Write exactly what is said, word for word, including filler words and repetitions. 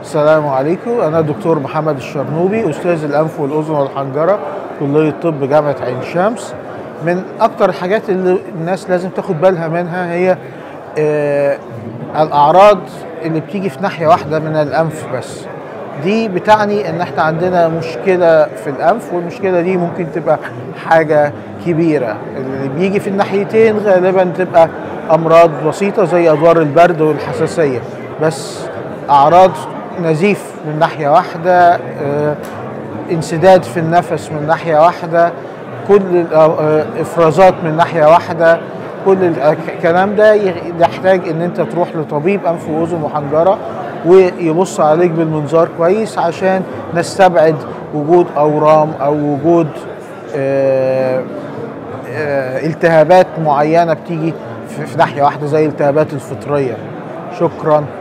السلام عليكم. أنا دكتور محمد الشرنوبي، أستاذ الأنف والأذن والحنجرة، كلية طب جامعة عين شمس. من أكتر الحاجات اللي الناس لازم تاخد بالها منها هي آه الأعراض اللي بتيجي في ناحية واحدة من الأنف بس. دي بتعني إن إحنا عندنا مشكلة في الأنف، والمشكلة دي ممكن تبقى حاجة كبيرة. اللي بيجي في الناحيتين غالبا تبقى أمراض بسيطة زي أدوار البرد والحساسية، بس أعراض نزيف من ناحية واحدة، آه، انسداد في النفس من ناحية واحدة، كل آه، إفرازات من ناحية واحدة، كل الكلام ده يحتاج إن أنت تروح لطبيب أنف وأذن وحنجرة ويبص عليك بالمنظار كويس عشان نستبعد وجود أورام أو وجود آه، آه، التهابات معينة بتيجي في ناحية واحدة زي الالتهابات الفطرية. شكرا.